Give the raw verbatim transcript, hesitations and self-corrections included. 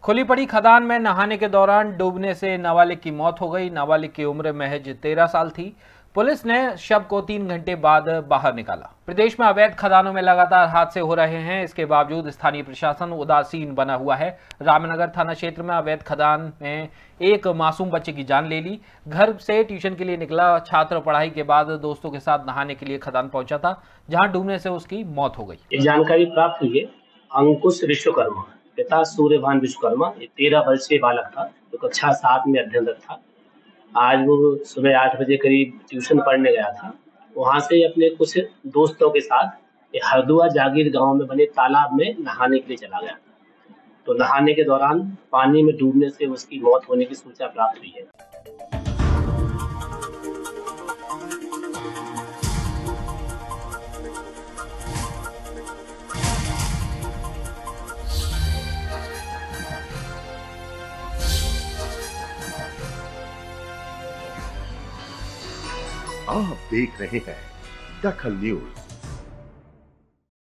खुली पड़ी खदान में नहाने के दौरान डूबने से नाबालिग की मौत हो गई। नाबालिग की उम्र महज तेरह साल थी। पुलिस ने शव को तीन घंटे बाद बाहर निकाला। प्रदेश में अवैध खदानों में लगातार हादसे हो रहे हैं। इसके बावजूद स्थानीय प्रशासन उदासीन बना हुआ है। रामनगर थाना क्षेत्र में अवैध खदान में एक मासूम बच्चे की जान ले ली। घर से ट्यूशन के लिए निकला छात्र पढ़ाई के बाद दोस्तों के साथ नहाने के लिए खदान पहुंचा था, जहां डूबने से उसकी मौत हो गई। ये जानकारी प्राप्त हुई है अंकुश विश्वकर्मा पिता सूर्यभान विश्वकर्मा, ये तेरह वर्षीय बालक था जो तो कक्षा सात में अध्ययनरत था। आज वो सुबह आठ बजे करीब ट्यूशन पढ़ने गया था। वहां से अपने कुछ दोस्तों के साथ हरदुआ जागीर गांव में बने तालाब में नहाने के लिए चला गया। तो नहाने के दौरान पानी में डूबने से उसकी मौत होने की सूचना प्राप्त हुई है। आप देख रहे हैं दखल न्यूज।